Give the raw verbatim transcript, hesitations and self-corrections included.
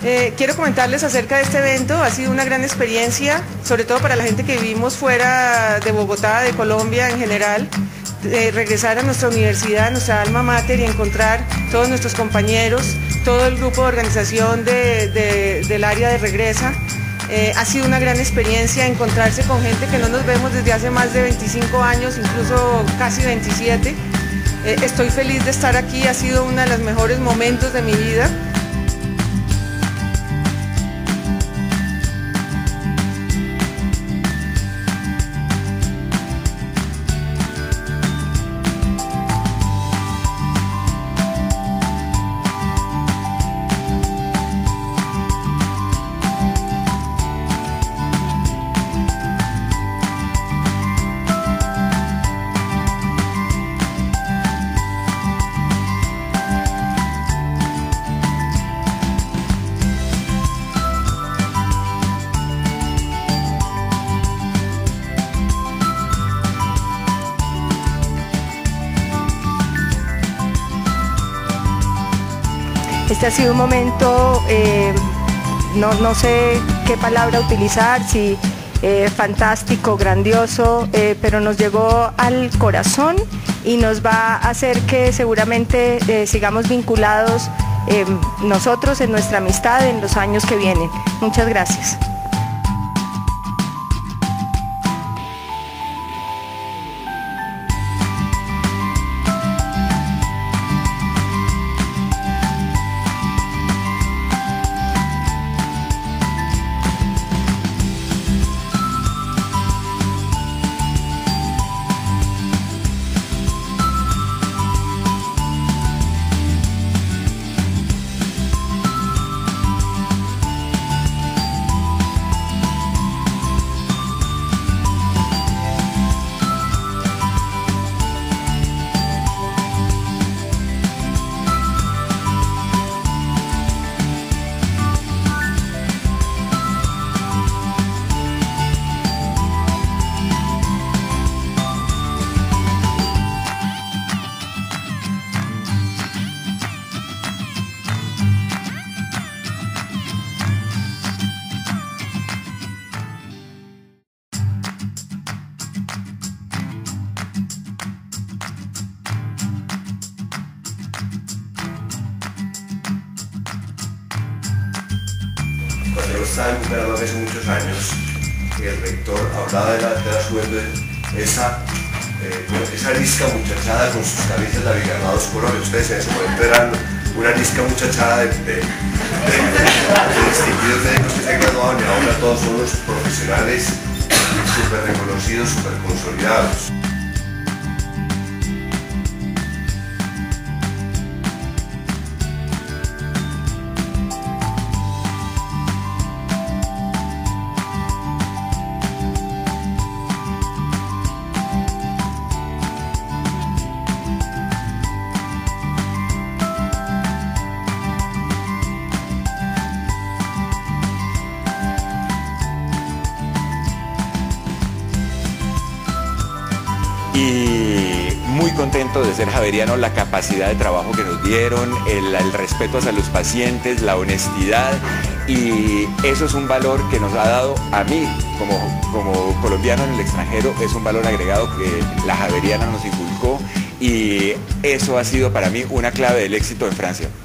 Eh, quiero comentarles acerca de este evento. Ha sido una gran experiencia, sobre todo para la gente que vivimos fuera de Bogotá, de Colombia en general, de regresar a nuestra universidad, a nuestra alma mater y encontrar todos nuestros compañeros, todo el grupo de organización de, de, del área de Regresa. Eh, ha sido una gran experiencia encontrarse con gente que no nos vemos desde hace más de veinticinco años, incluso casi veintisiete. Eh, estoy feliz de estar aquí, ha sido uno de los mejores momentos de mi vida. Este ha sido un momento, eh, no, no sé qué palabra utilizar, si eh, fantástico, grandioso, eh, pero nos llegó al corazón y nos va a hacer que seguramente eh, sigamos vinculados eh, nosotros en nuestra amistad en los años que vienen. Muchas gracias. Cuando yo estaba en Bucaramanga hace muchos años, el rector hablaba de la, de la juventud, esa, eh, esa arisca muchachada con sus camisas de abigarrados colores. Ustedes en ese momento eran una arisca muchachada de, de, de, de distinguidos médicos que se graduaban, y ahora todos son los profesionales súper reconocidos, súper consolidados. Y muy contento de ser javeriano, la capacidad de trabajo que nos dieron, el, el respeto hacia los pacientes, la honestidad, y eso es un valor que nos ha dado a mí como, como colombiano en el extranjero, es un valor agregado que la javeriana nos inculcó, y eso ha sido para mí una clave del éxito en Francia.